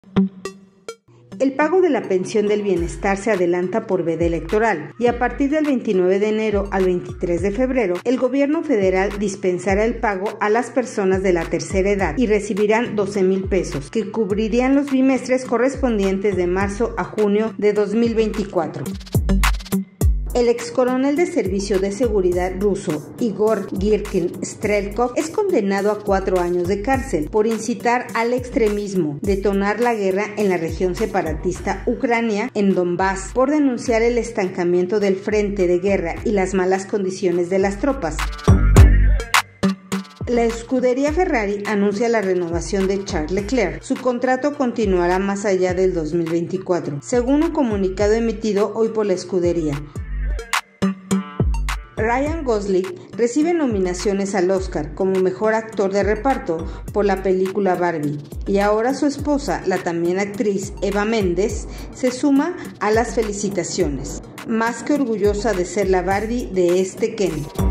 El pago de la pensión del bienestar se adelanta por veda electoral y a partir del 29 de enero al 23 de febrero, el gobierno federal dispensará el pago a las personas de la tercera edad y recibirán 12,000 pesos, que cubrirían los bimestres correspondientes de marzo a junio de 2024. El excoronel de Servicio de Seguridad ruso, Igor Girkin Strelkov, es condenado a 4 años de cárcel por incitar al extremismo, detonar la guerra en la región separatista Ucrania, en Donbass, por denunciar el estancamiento del frente de guerra y las malas condiciones de las tropas. La escudería Ferrari anuncia la renovación de Charles Leclerc. Su contrato continuará más allá del 2024, según un comunicado emitido hoy por la escudería. Ryan Gosling recibe nominaciones al Oscar como mejor actor de reparto por la película Barbie, y ahora su esposa, la también actriz Eva Mendes, se suma a las felicitaciones. Más que orgullosa de ser la Barbie de este Ken.